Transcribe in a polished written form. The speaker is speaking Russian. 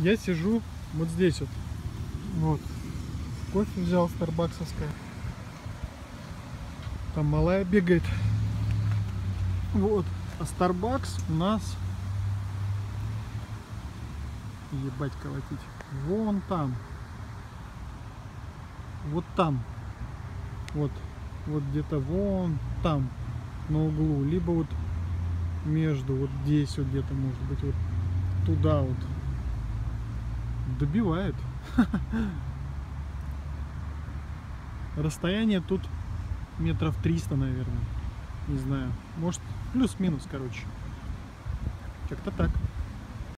Я сижу вот здесь вот. Вот. Кофе взял старбаксовское. Там малая бегает. Вот. А Starbucks у нас... Ебать колотить. Вон там. Вот там. Вот. Вот где-то вон там. На углу. Либо вот между. Вот здесь вот где-то может быть. Вот туда вот. Добивает. Расстояние тут метров 300, наверное. Не знаю. Может, плюс-минус, короче. Как-то так.